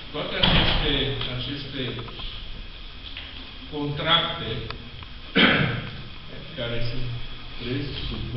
toate aceste contracte care sunt trăiesc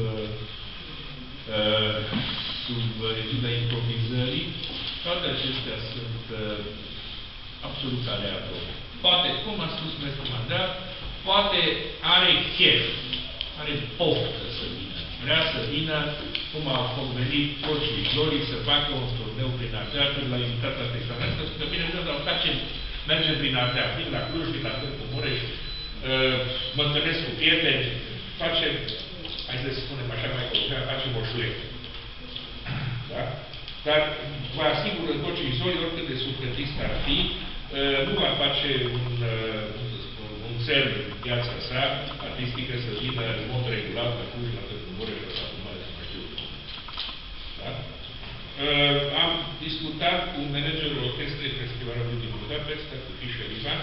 sub egida improvizării, toate acestea sunt absolut aleatorii. Poate, cum a spus Mestru Mandar, poate are chef, are poftă să vină. Vrea să vină, cum au convenit Cocii Glorii, să facă un turneu prin Ardea, când l-a invitat la Texanescă, să bine, dar mergem prin Ardea, vin la Cluj, vin la Târgu Mureș, mă întâlnesc cu prieteni, facem, hai să spunem așa mai colocat, facem o șulecă. Da? Dar vă asigur în Cocii Glorii, oricât de sufletist ar fi, nu va face un cel în viața sa artistică să vină în mod regulat la Cluj, la Târgu Mureș, la Satu Mare, să mai știu. Da? Am discutat cu managerul orchestrei Festivalului din Budapesta, cu Fischer Ivan,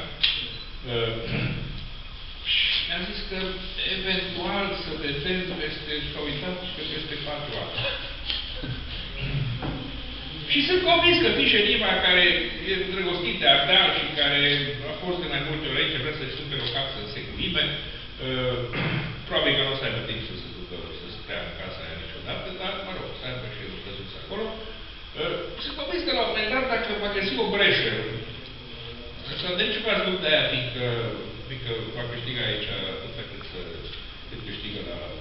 și am zis că eventual să vedem peste, s-a uitat și că peste 4 ani. Și sunt convins că Fischer Ivan, care e îndrăgostit de Ardeal și care a fost de mai multe ori aici, vrea să-și sufle o capsă în seculime, probabil că nu o să aibă timp să se ducă, să stea în casa aia niciodată, dar, mă rog, să aibă și el plăsuți acolo. Sunt convins că la un moment dat, dacă va găsi o breșă, sau de ce v-ați gândit de aia, fiindcă va câștiga aici atâta cât câștigă la